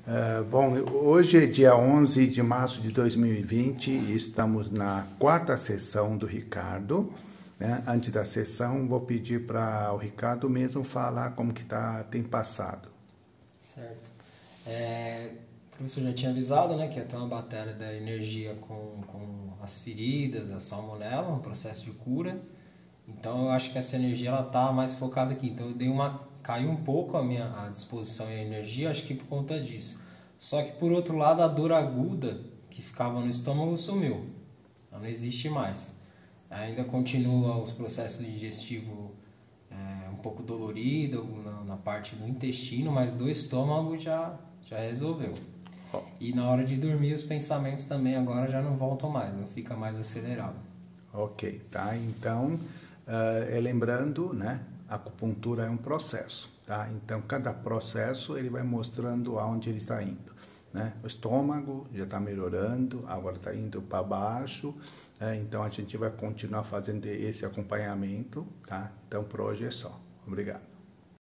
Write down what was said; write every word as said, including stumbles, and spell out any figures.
Uh, bom, hoje é dia onze de março de dois mil e vinte e estamos na quarta sessão do Ricardo, né? Antes da sessão, vou pedir para o Ricardo mesmo falar como que tá, tem passado. Certo. É, o professor já tinha avisado, né, que ia ter uma bateria da energia com, com as feridas, a salmonela, um processo de cura. Então eu acho que essa energia ela tá mais focada aqui. Então eu dei uma caiu um pouco a minha a disposição e a energia, acho que por conta disso. Só que por outro lado, a dor aguda que ficava no estômago sumiu. Ela não existe mais. Ainda continua os processos digestivos é, um pouco dolorido na, na parte do intestino, mas do estômago já, já resolveu. E na hora de dormir, os pensamentos também agora já não voltam mais, não fica mais acelerado. Ok, tá? Então, uh, é, lembrando, né? A acupuntura é um processo, tá? Então, cada processo ele vai mostrando aonde ele está indo, né? O estômago já está melhorando, agora está indo para baixo, né? Então a gente vai continuar fazendo esse acompanhamento, tá? Então, por hoje é só. Obrigado.